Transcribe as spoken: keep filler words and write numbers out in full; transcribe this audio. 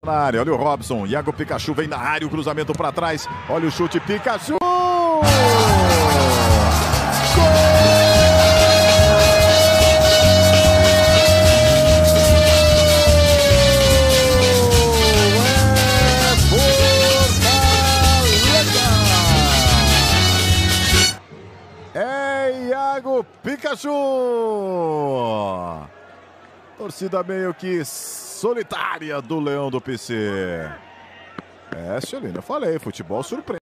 Na área, olha o Robson, Iago Pikachu vem na área, o cruzamento para trás, olha o chute, Pikachu! Gol! É Iago Pikachu! Torcida meio que solitária do Leão do P C. É, Celina, eu falei, futebol surpreende.